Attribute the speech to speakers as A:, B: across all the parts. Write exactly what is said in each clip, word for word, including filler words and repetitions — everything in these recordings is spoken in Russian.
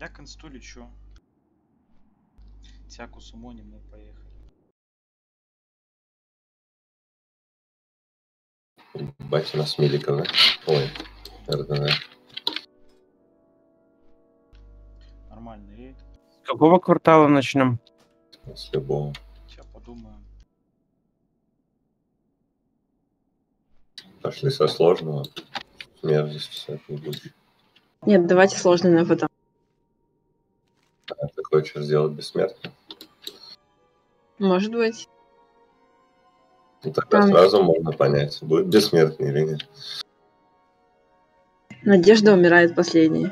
A: Я к инсту лечу. Тяку сумоним, мы поехали.
B: Бать, у нас Миликов, да? Ой, РДН.
A: Нормальный рейд.
C: С какого квартала начнем?
B: С любого.
A: Сейчас подумаем.
B: Пошли со сложного. Мерзость все это не будет.
D: Нет, давайте сложно на потом.
B: А ты хочешь сделать бессмертно?
D: Может быть.
B: Ну тогда
D: Там-
B: сразу можно понять, будет бессмертный или нет.
D: Надежда умирает последней.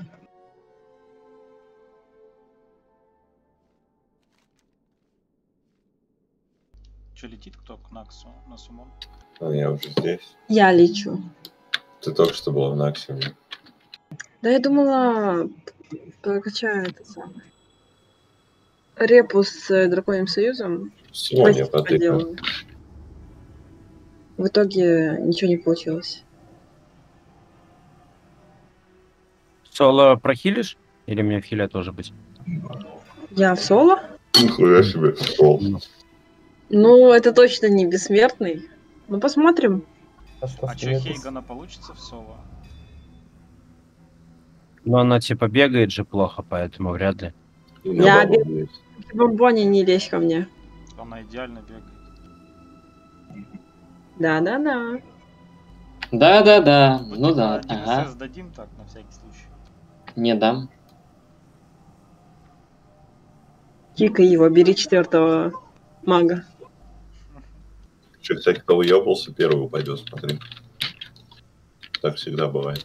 A: Че, летит кто к Наксу на сумон?
B: А я уже здесь.
D: Я лечу.
B: Ты только что была в Наксе.
D: Да я думала, прокачаю это самое. Репу с э, Драконьим Союзом.
B: Сегодня
D: Квестик
B: потыкал.
D: поделаю. В итоге ничего не получилось.
C: Соло прохилишь? Или мне в хиле тоже быть?
D: Я в соло?
B: Нихуя себе. О,
D: Ну, это точно не бессмертный. Ну, посмотрим.
A: А че, Хейгана получится в соло?
C: Но она типа бегает же плохо, поэтому вряд ли.
B: и на
D: Я
B: бабу
D: бег-
B: будет.
D: Бомбони, не лезь ко мне.
A: Она идеально бегает.
D: Да-да-да.
E: Да-да-да,
A: Ну,
E: ну
A: типа,
E: да,
A: один
E: ага,
A: эс эс дадим так, на всякий случай.
E: не дам.
D: Кикай его, бери четвертого мага.
B: Че, кстати, кто выебался, первый упадет, смотри. Так всегда бывает.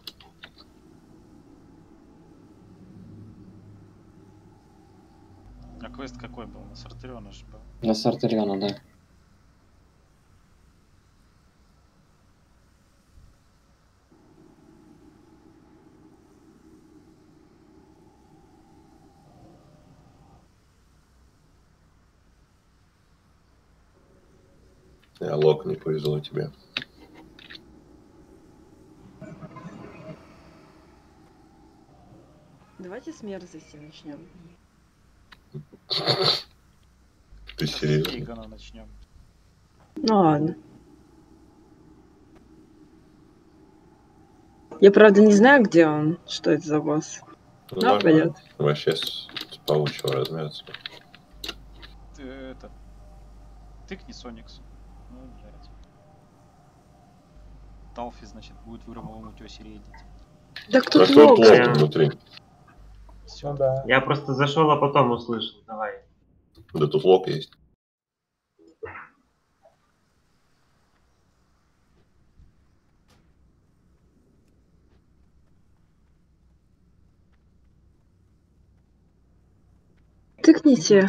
A: А квест какой был? На Сартериона же был.
E: На Сартериона, да.
B: А Лок, не повезло тебе.
D: Давайте с мерзости начнем.
B: Ты
A: Сейчас с
B: серьезно?
A: Хейгана начнем.
D: Ну ладно. Я правда не знаю, где он. Что это за босс?
B: Ну,
D: Да,
B: нормально.
D: пойдет.
B: Вообще с, с паучьего размяться.
A: Ты это... Тыкни Соникс. Ну, блядь. Талфи, значит, будет в Уромовом утёсе рейдить.
D: Так
B: Так
D: тут
B: тут
D: лог.
B: лок внутри.
A: Всё.
F: Ну да. Я просто зашел, а потом услышал. Давай.
B: Да тут лок есть.
D: Тыкните.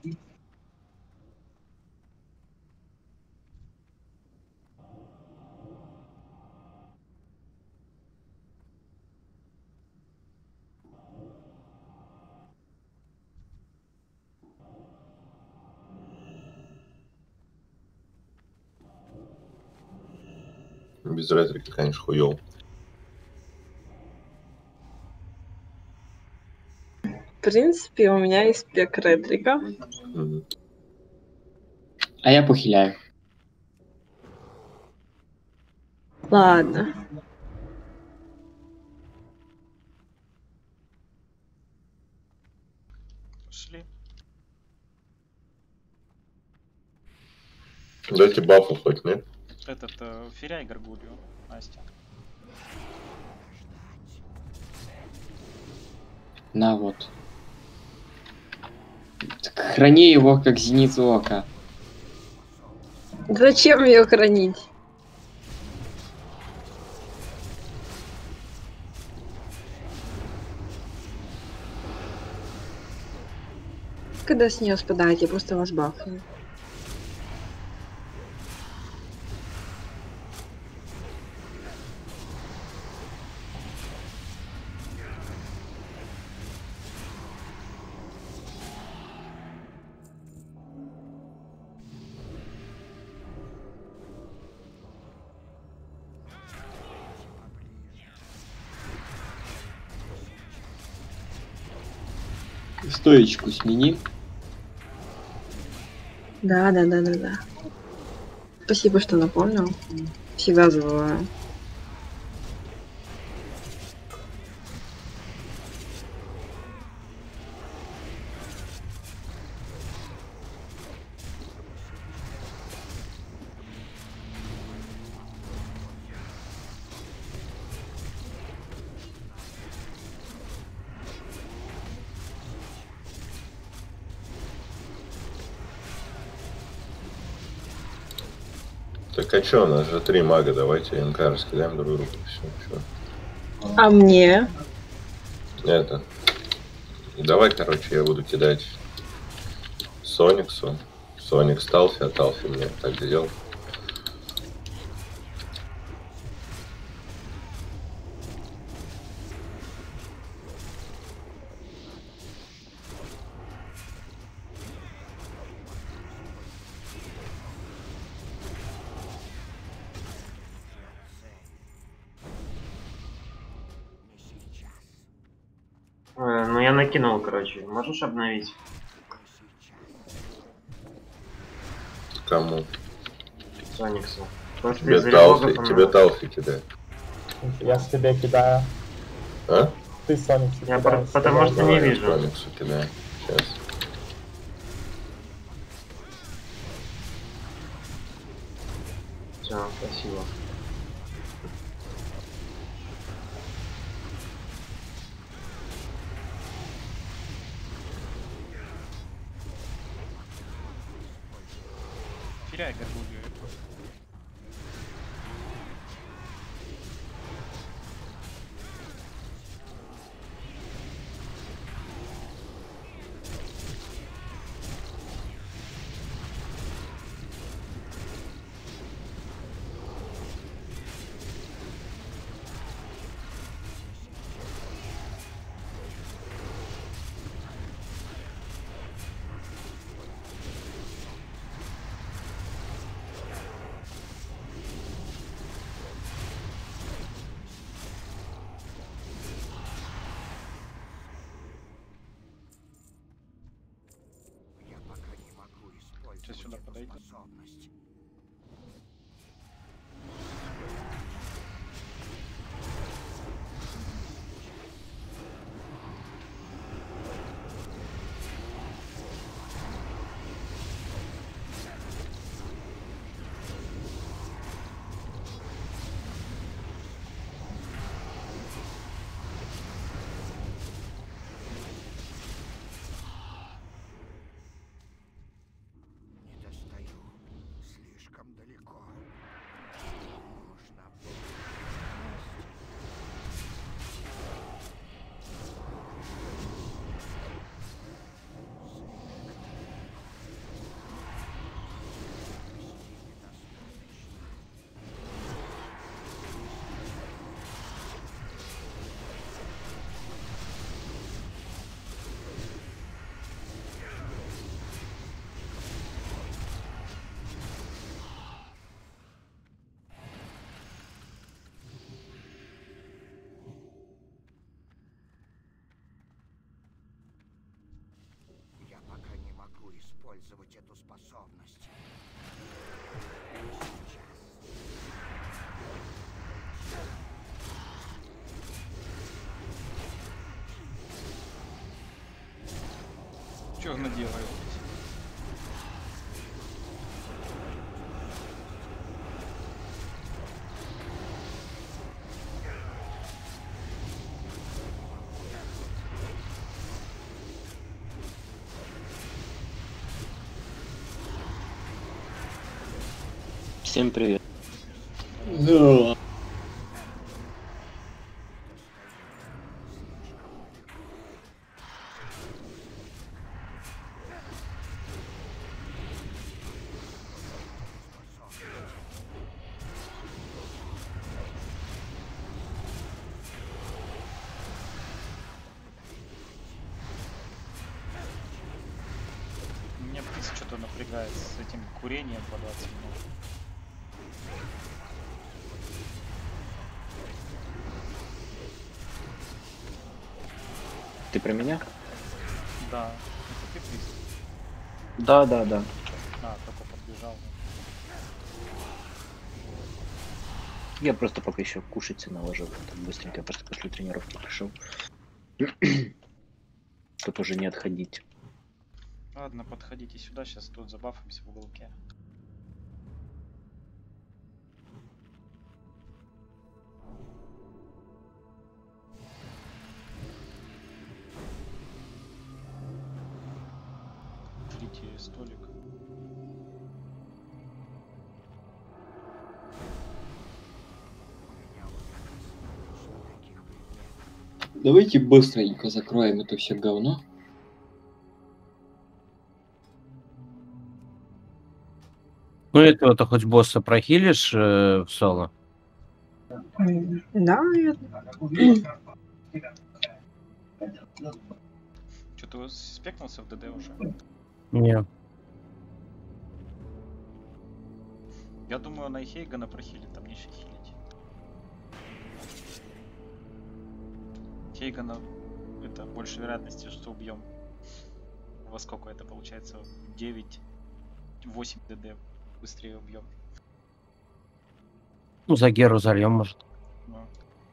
B: Без ретрика, конечно, хуёв.
D: В принципе, у меня есть пек ретрика.
B: Мгм.
E: А я похиляю.
D: Ладно.
A: Пошли.
B: Дайте бафу хоть, нет?
A: Этот, э, феряй горгулью, Настя.
E: На вот. Так храни его как зеницу ока.
D: Зачем ее хранить? Когда с нее спадает, я просто вас бафну.
E: Стоечку смени.
D: Да, да, да, да, да. Спасибо, что напомнил. Всегда забываю.
B: Так а чё, у нас же три мага, давайте МК раскидаем друг другу. Все, чё.
D: А мне?
B: Это. Давай, короче, я буду кидать Сониксу. Соник Талфи, а Талфи мне так сделал.
F: Э, ну я накинул, короче. Можешь обновить?
B: Кому?
F: Сониксу. Просто
B: Тебе
F: из-за
B: Талфи,
F: релогов
B: тебе
F: она-
B: Талфи кидает.
G: Я с тебя кидаю.
B: А?
G: Ты Соник
F: Я
G: кидаешь,
F: про- потому
G: кидай.
F: что не
B: Давай,
F: вижу.
B: Сониксу кидаю. Сейчас.
F: Все, спасибо.
A: Феряй горгулью. Сейчас сюда подойди.
H: Не достаю. Слишком далеко. Нужно было. Я пока не могу использовать эту способность. Сейчас.
A: Чё она делает?
C: Всем привет.
A: Меня птица что-то напрягает с этим курением по двадцать минут.
C: Ты про меня?
A: Да, это ты приз.
C: Да, да, да.
A: А, только подбежал.
C: Я просто пока еще кушать наложил. Так быстренько, я просто после тренировки пришел. Чтоб уже не отходить.
A: Ладно, подходите сюда, сейчас тут забафаемся в уголке. Ждите столик.
E: Давайте быстренько закроем это все говно.
C: Ну, этого-то хоть босса прохилишь э, в соло?
D: М, Да, я...
A: Что-то спекнулся в ДД уже.
C: Не.
A: Я думаю, на Хейгана прохилит, там нечего хилить. Хейгана это больше вероятности, что убьем. Во сколько это получается? девять-восемь ДД быстрее убьем.
C: Ну, за Геру зальем, может.
A: Ну.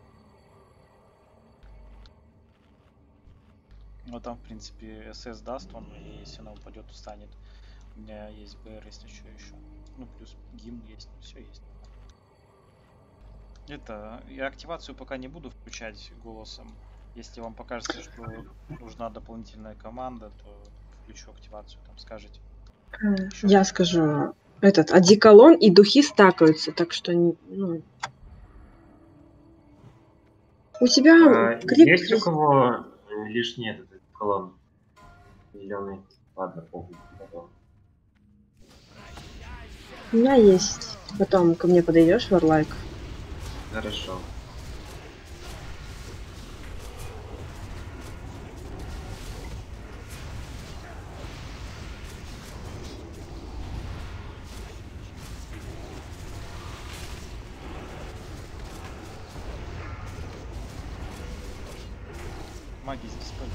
A: Ну там, в принципе, СС даст он, и если она упадет, устанет. У меня есть БР, если что еще. Ну, плюс гимн есть, все есть. Это, я активацию пока не буду включать голосом. Если вам покажется, что нужна дополнительная команда, то включу активацию, там скажете.
D: М, Я скажу, этот, одеколон и духи стакаются, так что, не- ну... У тебя
F: А,
D: крик
F: есть у
D: есть.
F: кого лишний этот колонн? Зеленый. Ладно, похуй. Готово.
D: У меня есть. Потом ко мне подойдешь, Варлайк.
F: Хорошо.
A: Маги здесь стойте.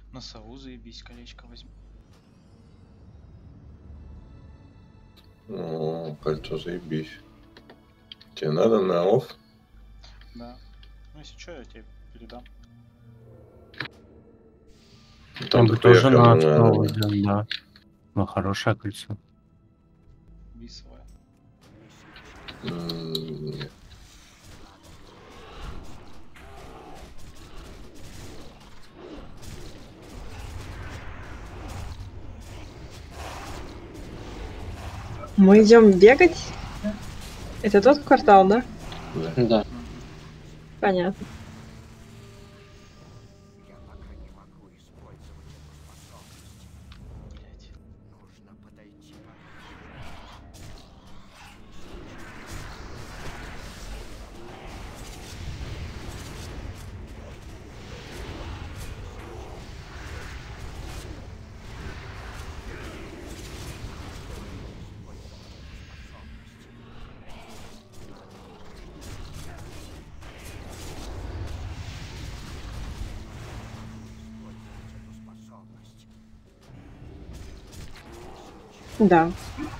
A: На сову заебись, колечко возьму.
B: О, кольцо заебись. Тебе надо на офф?
A: Да. Ну если что, я тебе передам.
B: Там
I: Там бы
B: дохуя
I: тоже
B: кому
I: на
B: надо.
I: основу взять, да. Ну, хорошее кольцо.
A: Бисовое.
B: М, нет.
D: Мы идем бегать? Это тот квартал, да?
B: Да.
E: Да.
D: Понятно.
H: Я пока не могу использовать эту способность.
A: Блять.
H: Нужно подойти. Эту способность.
D: Да.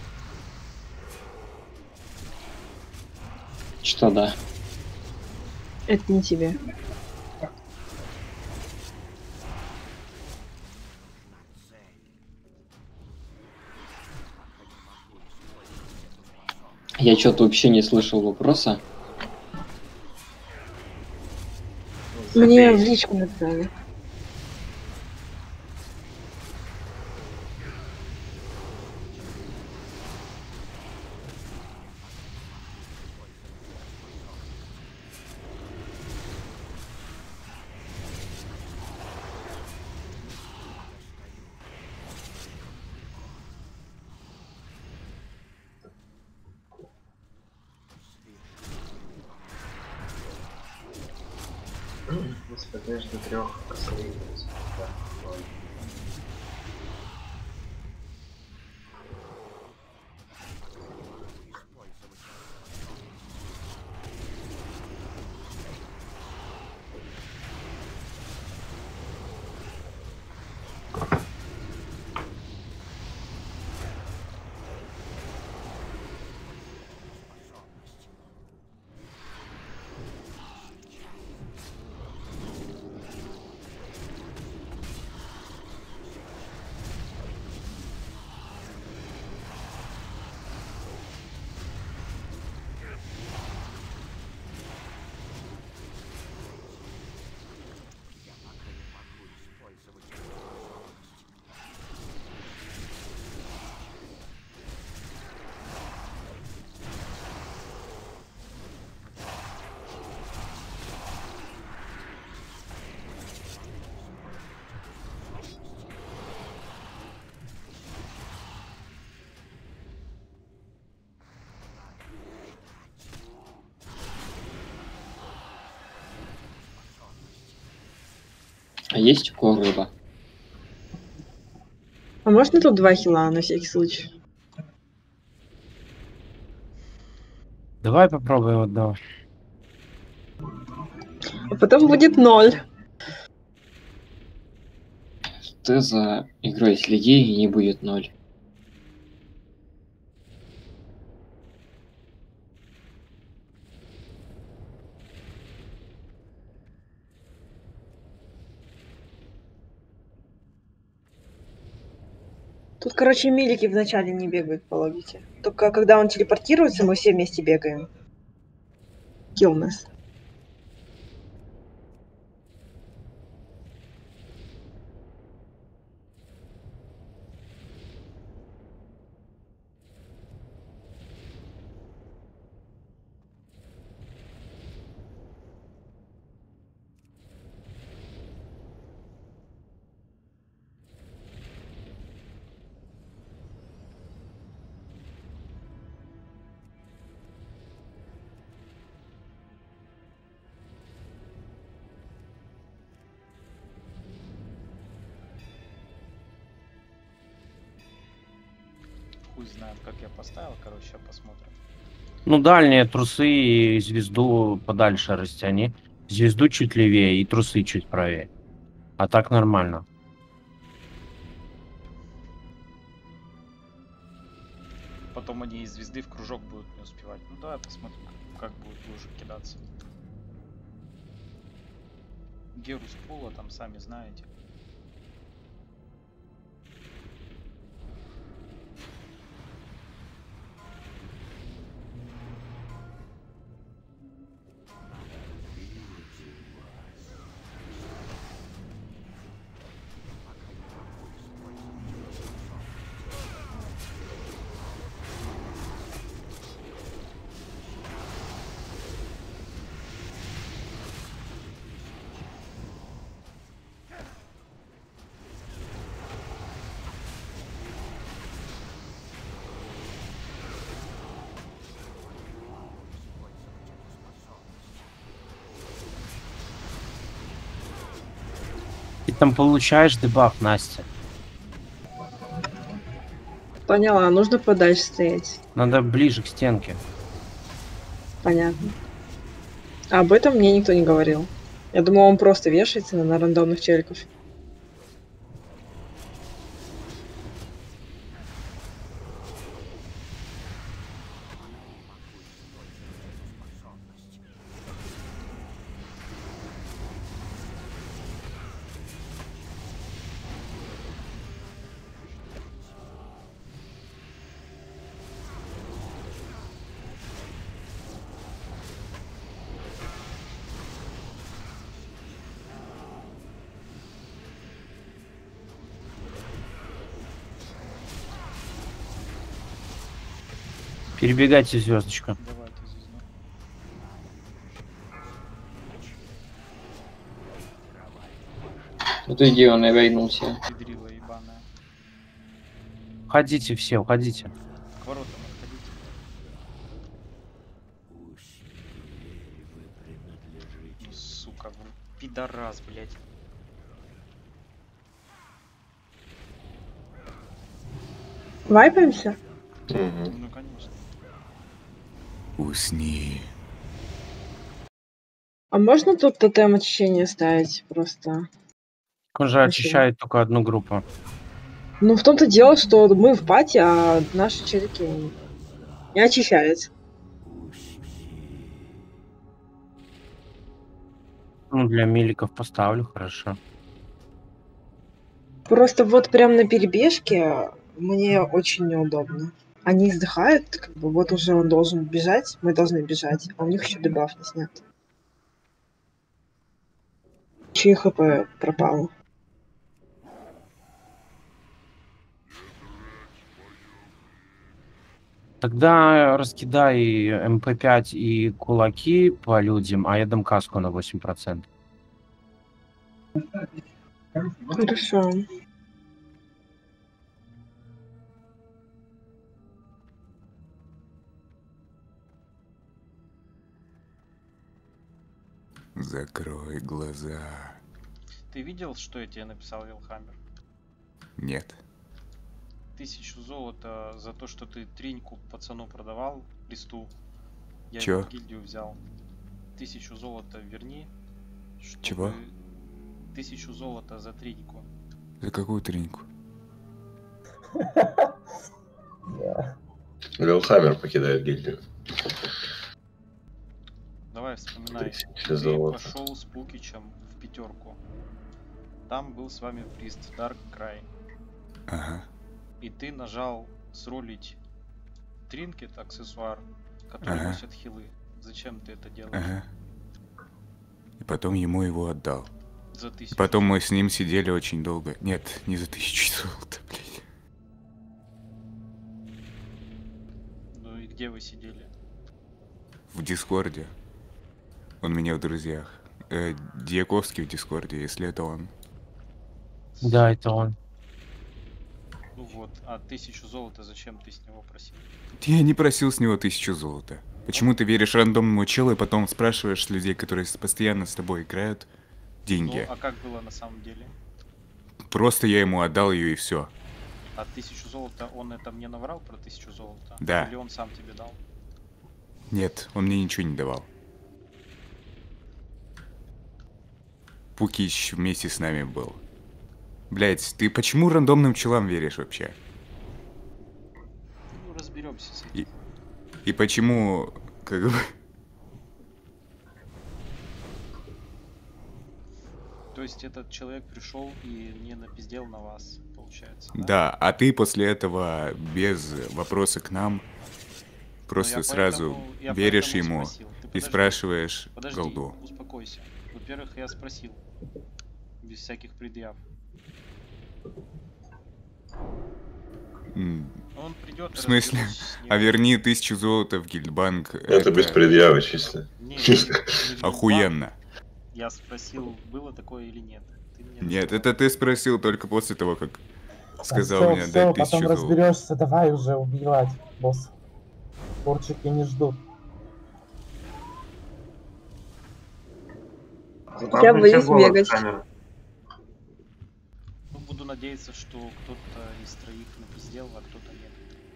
E: Что да.
D: Это не тебе.
H: Нужна цель. Пока не могу использовать эту способность.
E: Я что-то вообще не слышал вопроса.
D: Мне в личку написали.
F: Если между трех косовых. Да, ладно.
H: Использовать способность. Я пока не могу использовать эту способность.
E: А есть у кого рыба?
D: А можно тут два хила на всякий случай?
I: Давай попробуем одного.
D: А потом будет ноль.
E: Ты за игрой следи, и не будет ноль.
D: Тут, короче, милики вначале не бегают по логике. Только когда он телепортируется, мы все вместе бегаем. Килл нас.
A: Хуй знает, как я поставил, короче, сейчас посмотрим.
I: Ну, дальние трусы и звезду подальше растяни. Звезду чуть левее и трусы чуть правее. А так нормально.
A: потом они из звезды в кружок будут не успевать. Ну да, посмотрим, как будет уже кидаться. Геру с пола, там сами знаете.
I: Ты там получаешь дебаф, Настя.
D: Поняла, нужно подальше стоять.
I: Надо ближе к стенке.
D: Понятно. А об этом мне никто не говорил. Я думал, он просто вешается на, на рандомных челиков.
I: Перебегайте звездочка.
A: Давай ты звезду.
E: Вот иди, он и вейнулся.
A: Педрила ебаная.
I: Уходите все, уходите.
A: К воротам отходите. Ну, сука, вы пидорас, блядь.
D: Вайпаемся?
B: Мгм.
A: Ну, конечно.
J: Усни.
D: А можно тут тотем очищения ставить просто?
I: Он же
D: Спасибо.
I: очищает только одну группу.
D: Ну, в том-то дело, что мы в пати, а наши челики не очищаются.
I: Ну, для миликов поставлю, хорошо.
D: Просто вот прям на перебежке мне очень неудобно. Они издыхают, как бы вот уже он должен бежать, мы должны бежать, а у них еще дебаф не снят. Еще и хп пропало.
I: Тогда раскидай эм пэ пять и кулаки по людям, а я дам каску на восемь процентов.
D: Хорошо.
J: Закрой глаза.
A: Ты видел, что я тебе написал, Вилхаммер?
J: Нет.
A: Тысячу золота за то, что ты триньку пацану продавал, листу. Я
J: Чё?
A: его в гильдию взял. Тысячу золота верни. Чтобы...
J: Чего?
A: Тысячу золота за триньку.
J: За какую треньку?
B: Лилхаммер покидает гильдию.
A: Давай вспоминай.
B: Тысяча
A: Ты
B: золота.
A: пошел с Пукичем в пятерку. Там был с вами прист Дарк Край.
J: Ага.
A: И ты нажал срулить тринкет, аксессуар, который
J: Ага.
A: носит хилы. Зачем ты это делаешь?
J: Ага. И потом ему его отдал.
A: За тысячу.
J: Потом мы с ним сидели очень долго. Нет, не за тысячу золота, блядь.
A: Ну и где вы сидели?
J: В Дискорде. Он у меня в друзьях. Э, Дьяковский в Дискорде, если это он.
I: Да, это он.
A: Ну вот, а тысячу золота зачем ты с него просил?
J: Я не просил с него тысячу золота. Почему ты веришь рандомному челу и потом спрашиваешь с людей, которые с- постоянно с тобой играют, деньги?
A: Ну, а как было на самом деле?
J: Просто я ему отдал ее и все.
A: А тысячу золота, он это мне наврал про тысячу золота?
J: Да.
A: Или он сам тебе дал?
J: Нет, он мне ничего не давал. Пукич вместе с нами был. Блять, ты почему рандомным челам веришь вообще?
A: Ну, разберемся. разберемся с этим.
J: И, и почему, как бы...
A: То есть этот человек пришел и не напиздел на вас, получается.
J: Да, а ты после этого без вопроса к нам
A: Ну,
J: просто
A: я
J: сразу
A: поэтому- я
J: веришь
A: поэтому
J: ему
A: спросил. Ты
J: и
A: подожди,
J: спрашиваешь
A: Подожди,
J: голду.
A: успокойся. Во-первых, я спросил. Без всяких предъяв.
J: М,
A: Он придет.
J: В смысле? А верни тысячу золота в гильдбанк.
B: Это без предъявы чисто.
A: Не, не, не в Гильдбанк.
J: Охуенно.
A: Я спросил, было такое или нет. Ты мне
J: Нет,
A: ответил.
J: это ты спросил только после того, как сказал
G: Всё,
J: мне
G: всё,
J: дать
G: потом
J: тысячу золота.
G: разберешься, давай уже убивать, босс. Порчики не ждут.
D: Я боюсь бегать.
A: Ну, буду надеяться, что кто-то из троих напиздел, а кто-то нет.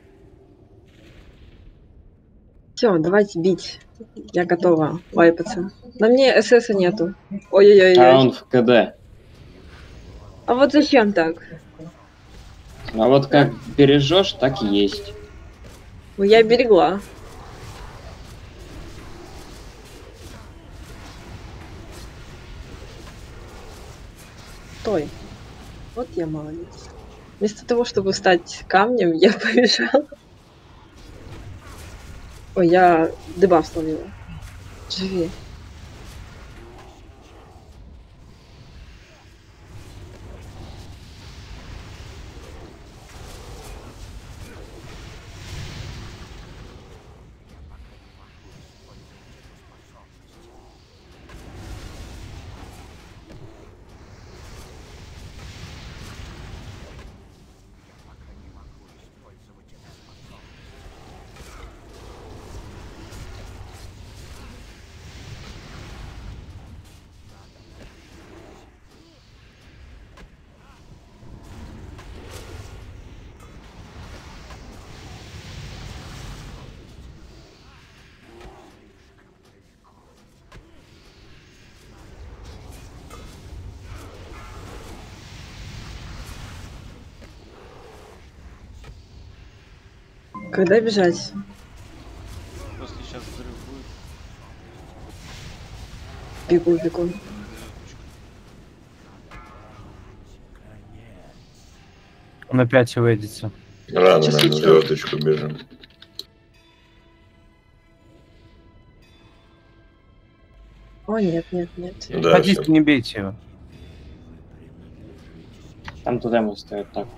D: Все, давайте бить. Я готова вайпаться. На мне СС нету. Ой-ой-ой.
E: А он в КД.
D: А вот зачем так?
E: А вот как бережешь, так и есть.
D: Ну я берегла. Стой. Вот я молодец. Вместо того, чтобы стать камнем, я побежала. Ой, я дебаф словила. Живи. Когда бежать?
A: Просто сейчас взрыв будет.
D: Бегу, бегу.
I: Он опять выйдется.
B: Рано,
D: Сейчас
B: наверное,
D: я
B: звездочку бежим.
D: О, нет, нет, нет.
B: Да,
I: Садись,
B: всё.
I: не бейте его.
E: Там туда стоят так.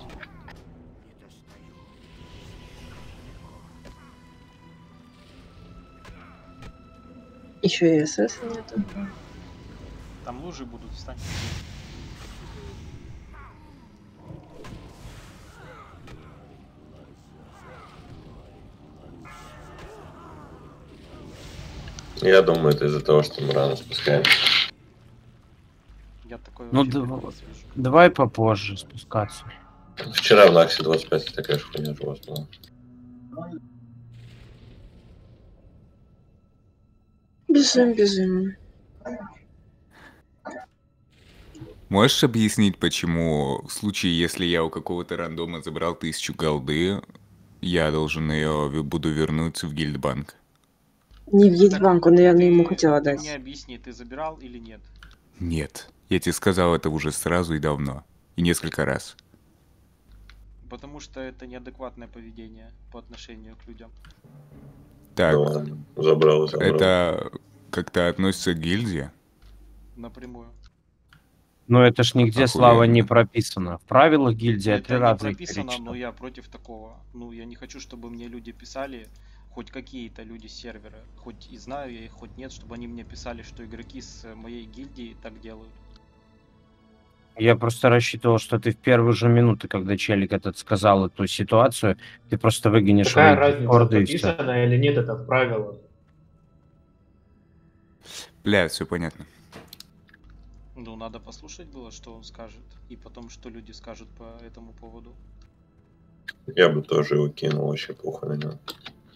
D: Еще и СС нету.
A: Там лужи будут, встань.
B: Я думаю, это из-за того, что мы рано спускаемся.
A: Я такой
I: Ну,
A: вообще
I: да-
A: первый раз вижу.
I: Давай попозже спускаться.
B: Вчера в Наксе двадцать пять такая же хуйня у вас была.
D: Бежим, бежим.
J: Можешь объяснить, почему в случае, если я у какого-то рандома забрал тысячу голды, я должен ее буду вернуть в гильдбанк?
D: Не в Гильдбанк, он, наверное,
A: Ты-
D: ему хотела
A: ты
D: дать.
A: мне объясни, ты забирал или нет?
J: Нет. Я тебе сказал это уже сразу и давно. И несколько раз.
A: Потому что это неадекватное поведение по отношению к людям.
J: Так,
B: Да ладно, забрал, забрал.
J: это как-то относится к гильдии?
A: Напрямую.
I: Но это ж нигде,
J: Охуенно.
I: Слава, не прописано. В правилах гильдии я
A: Это
I: три
A: не
I: раза их
A: прописано,
I: перечитал.
A: но я против такого. Ну, я не хочу, чтобы мне люди писали, хоть какие-то люди с сервера, хоть и знаю я их, хоть нет, чтобы они мне писали, что игроки с моей гильдии так делают.
I: Я просто рассчитывал, что ты в первые же минуты, когда челик этот сказал эту ситуацию, ты просто выгонишь
G: Какая
I: его из
G: разница,
I: Дискорда и все.
G: прописано или нет, это в правилах.
J: Бля, все понятно.
A: Ну, надо послушать было, что он скажет, и потом, что люди скажут по этому поводу.
B: Я бы тоже его кинул, вообще похуй на него.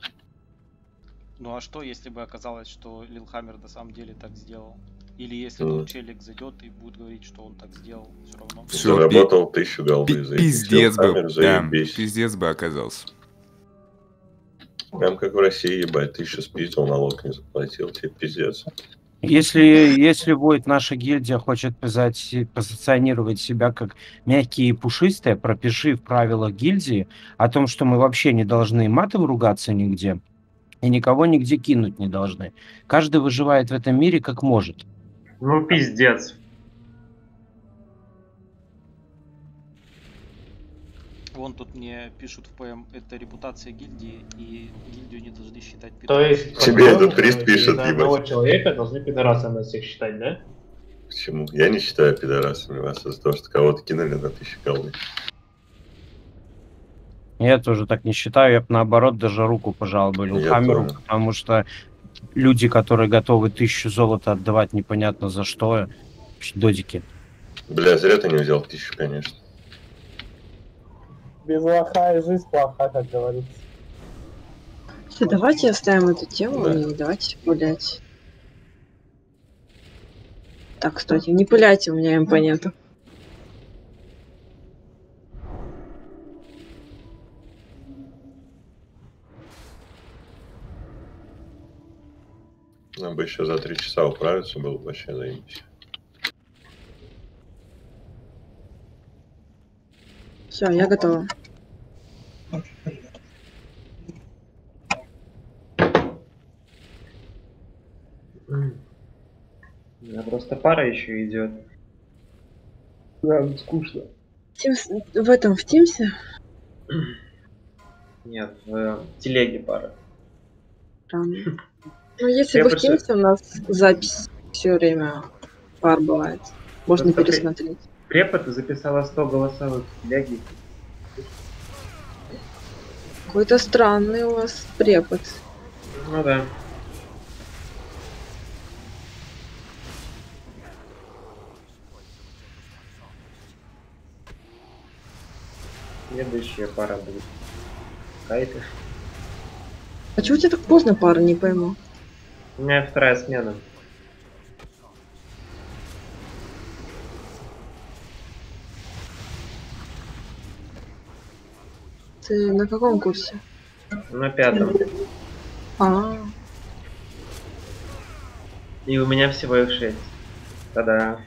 A: Ну а что, если бы оказалось, что Лилхаммер на самом деле так сделал? Или если
B: Ну.
A: тот челик зайдет и будет говорить, что он так сделал, все равно.
J: Всё,
B: Заработал тысячу голды
J: Пи-
B: за этим
J: Пиздец бы,
B: Хиллхаммер,
J: да,
B: заебись.
J: пиздец бы оказался.
B: Прям как в России, ебать, ты еще спиздил, налог не заплатил, тебе пиздец.
I: Если, если будет наша гильдия хочет позати- позиционировать себя как мягкие и пушистые, пропиши в правилах гильдии о том, что мы вообще не должны матом ругаться нигде и никого нигде кинуть не должны. Каждый выживает в этом мире как может.
F: Ну, пиздец.
A: Вон тут мне пишут в ПМ, это репутация гильдии, и гильдию не должны считать
K: То
A: пидорасом.
K: есть,
B: Тебе
K: по-твоему,
B: этот прист
K: э,
B: пишет,
K: из-за
B: ебать.
K: одного человека должны пидорасами нас всех считать, да?
B: Почему? Я не считаю пидорасами вас из-за того, что кого-то кинули на тысячу голды.
I: Я тоже так не считаю, я бы наоборот даже руку пожал бы
B: Я
I: Хамеру,
B: тоже.
I: потому что люди, которые готовы тысячу золота отдавать непонятно за что, вообще додики.
B: Бля, зря ты не взял тысячу, конечно.
G: Без лоха и жизнь плоха, как говорится.
D: Всё, давайте оставим эту тему
B: Да.
D: и давайте пулять. Так, кстати, не пуляйте, у меня МП нету.
B: Нам бы еще за три часа управиться было бы вообще заебись.
D: Все, я готова.
F: У меня просто пара еще идет. Да, скучно.
D: Тимс... В этом, в Тимсе?
F: Нет, в э, телеге пара.
D: Странно. Ну, если
F: Я
D: бы в
F: просто-
D: Тимсе у нас запись все время пар бывает. Можно
F: Просто при-
D: пересмотреть.
F: Препод записала сто голосовых в телеге.
D: Какой-то странный у вас препод.
F: Ну да. Следующая пара будет. Какая-то.
D: А чего у тебя так поздно пара, не пойму?
F: У меня вторая смена.
D: Ты на каком курсе?
F: На пятом.
D: А,
F: И у меня всего их шесть. Та-да.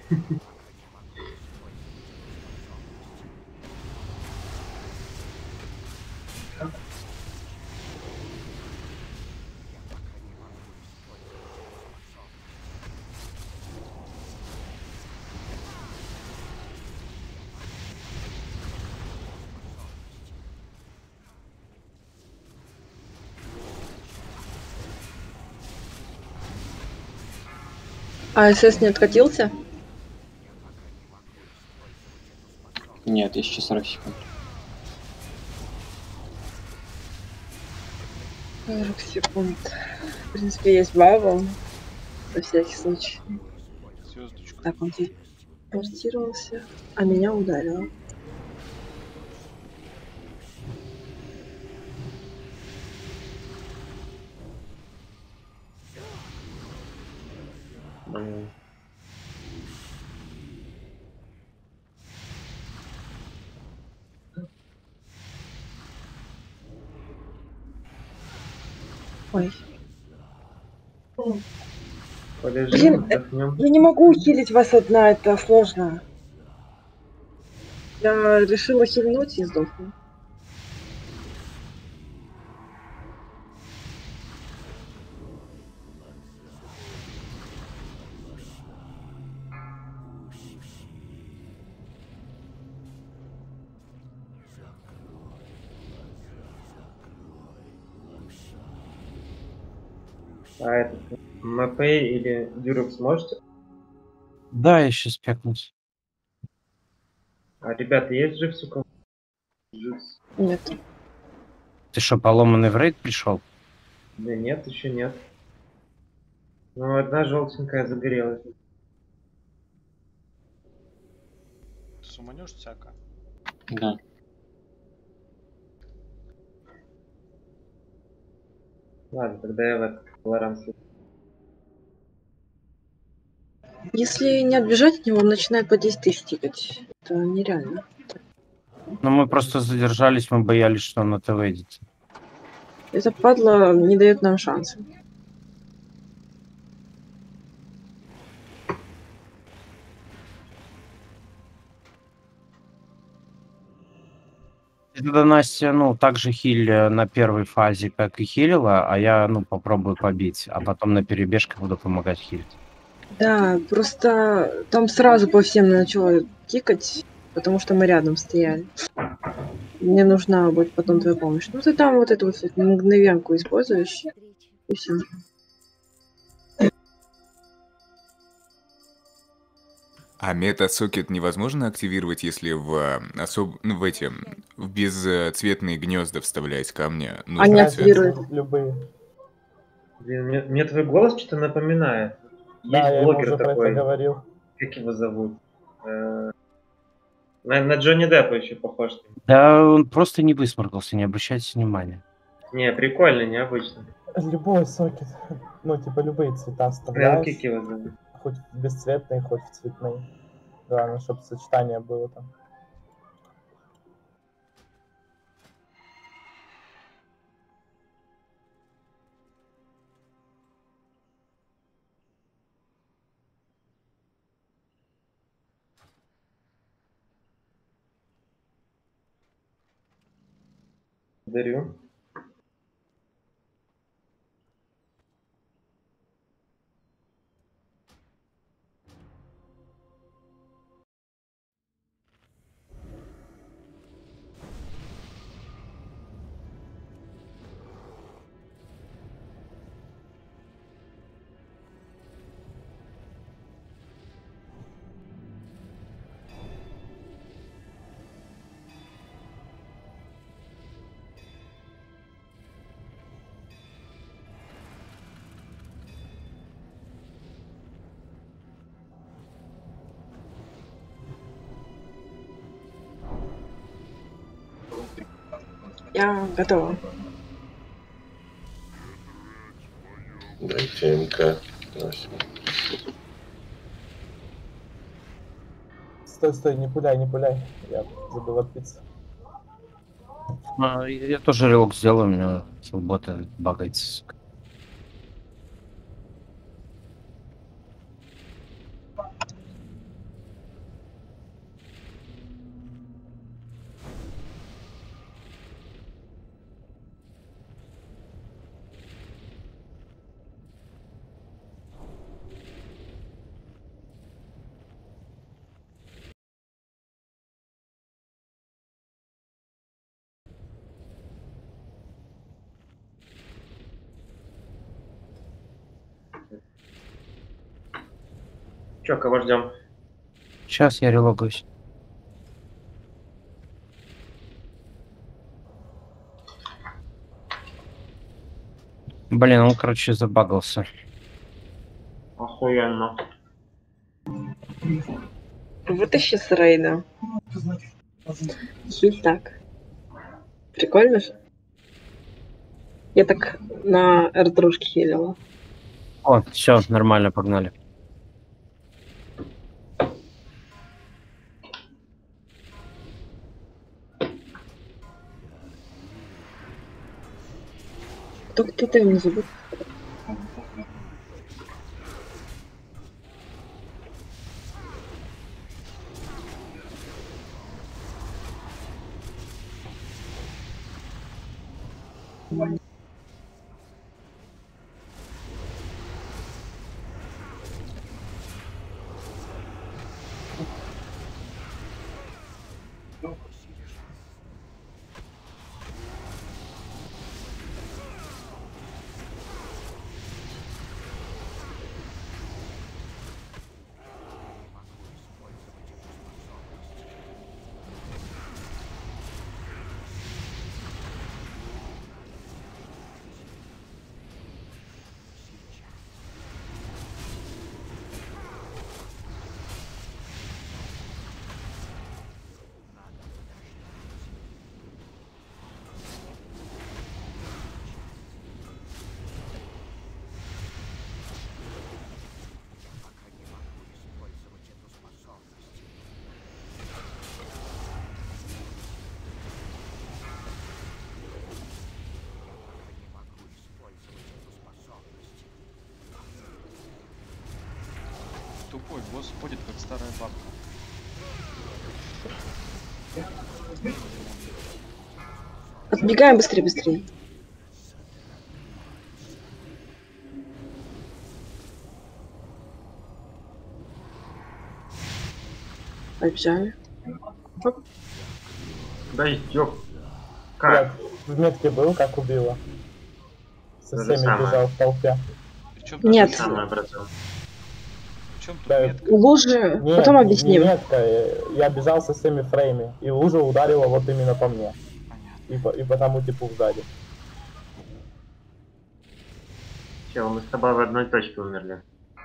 D: а СС не откатился?
E: Нет, еще сорок секунд.
D: сорок секунд. В принципе, есть баба. На всякий случай.
A: Звездочку.
D: Так, он телепортировался, а меня ударило.
F: М.
D: Ой.
F: Полежим,
D: Блин,
F: отдохнем.
D: Я не могу хилить вас одна, это сложно. Я решила хильнуть и сдохну.
F: А этот МП или Дюрок сможете?
I: Да, я сейчас пекнусь.
F: А ребята, есть живс у кого? Живс?
D: Нет.
I: Ты что, поломанный в рейд пришел?
F: Да нет, еще нет. Ну, одна желтенькая загорелась.
A: Суманешь всяко.
E: Да.
F: Ладно, тогда я в этот Лоранс.
D: Если не отбежать от него, он начинает по десять тысяч тикать. Это нереально.
I: Ну, мы просто задержались, мы боялись, что он это выйдет.
D: Это падла не дает нам шанса.
I: Тогда Настя, ну, так же хиль э, на первой фазе, как и хилила, а я, ну, попробую побить, а потом на перебежках буду помогать хилить.
D: Да, просто там сразу по всем начало тикать, потому что мы рядом стояли. Мне нужна будет потом твоя помощь. Ну ты там вот эту вот мгновенку используешь, и все.
J: А мета-сокет невозможно активировать, если в особ... ну, в эти в безцветные гнезда вставлять камни? Нужно
D: Они
J: цвет.
D: активируют.
G: Любые.
K: Блин, мне, мне твой голос что-то напоминает. Есть
G: Да, я ему
K: блогер
G: уже про
K: такой,
G: это говорил.
K: как его зовут? Э, На, на Джонни Деппа еще похож.
I: Да он просто не высморкался, не обращайте внимания.
K: Не, прикольно, необычно.
G: Любой сокет. Ну, типа любые цвета
K: Ну,
G: вставляешь.
K: как его зовут?
G: Хоть в бесцветные, хоть в цветные. Главное, чтобы сочетание было там.
K: Дарю.
D: Я готова.
B: Дайте МК.
G: Стой, стой, не пуляй, не пуляй. Я забыл отбиться.
I: А, я я тоже релок сделаю, у меня бота багается. сука.
K: Че, кого ждем?
I: Сейчас я релогаюсь. Блин, он, короче, забагался.
K: Охуенно.
D: Вытащи с рейда. Хиль так. Прикольно же? Я так на эр-дружке хилила.
I: О, все, нормально, погнали.
D: Только ты там не забудь.
A: Босс ходит как старая бабка.
D: Отбегаем быстрее, быстрее. Побежали. Оп.
F: Да ёп.
G: Блядь,
F: Как?
G: в метке был, как убило. Со
F: То же
G: всеми
F: самое.
G: бежал в толпе.
A: Причем
D: Нет.
F: Самое, братан.
A: Причем тут
G: Да,
A: метка?
D: Лужи.
G: Нет,
D: Потом
G: не
D: объясним.
G: метка, э, я бежал со всеми фрейми, и лужа ударила вот именно по мне.
A: Понятно.
G: И по, и по тому типу сзади.
F: Чел, мы с тобой в одной точке умерли.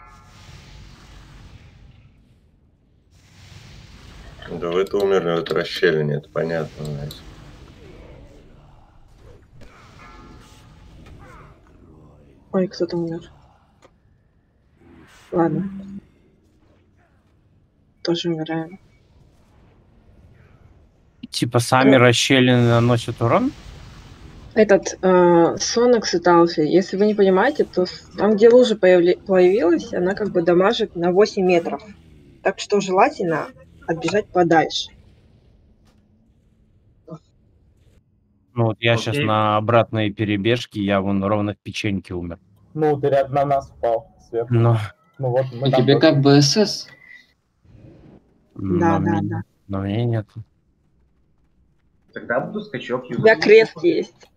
B: Да вы-то умерли в этой расщелине, это понятно, знаете.
D: Ой, кто-то умер. Ладно. Тоже умираем.
I: Типа сами расщелины наносят урон?
D: Этот э, Сонекс и Талфи, если вы не понимаете, то с- там, где лужа появли- появилась, она как бы дамажит на восемь метров. Так что желательно отбежать подальше.
I: Ну вот я сейчас
F: Окей.
I: на обратной перебежке, я вон ровно в печеньке умер.
G: Ну, ты рядом на нас упал сверху.
I: Но,
G: Ну вот, мы
E: У
G: там
E: тебя
G: тоже.
E: как бы СС.
I: но,
D: Да, да,
I: мне,
D: да.
I: но мне нет.
F: Тогда буду скачок
D: У тебя
F: юзать.
D: крест есть.